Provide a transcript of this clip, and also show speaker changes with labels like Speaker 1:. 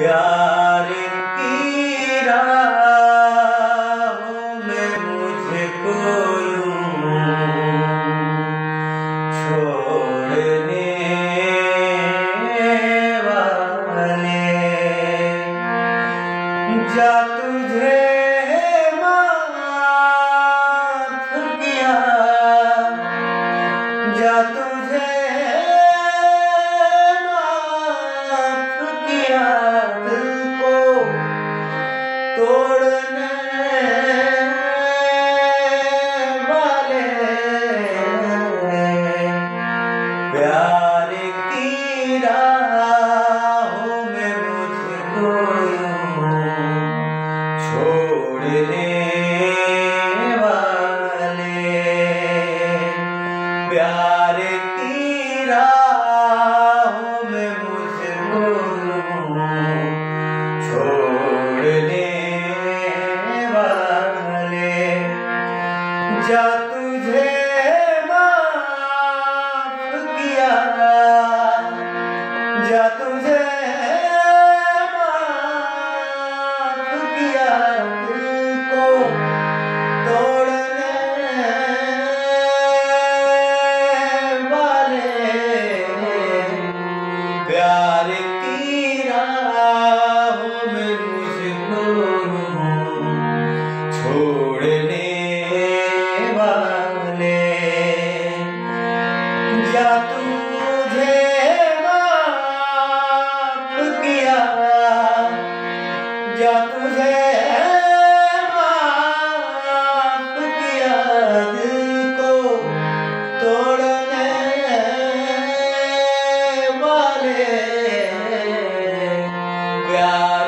Speaker 1: प्यार की राहों में मुझको यूं छोड़ने वाले, जा तुझे माफ किया, जा तुझे तोड़ने वाले, प्यार की राहों में मुझको छोड़ने वाले, प्यार की राहों में मुझको छोड़ने, जा तुझे माफ किया, जा तुझे माफ किया, दिल को तोड़ने वाले, प्यार की राहों में मुझको छोड़ने वाले, जा तुझे माफ किया, जा तुझे माफ किया, दिल को तोड़ने वाले, प्यार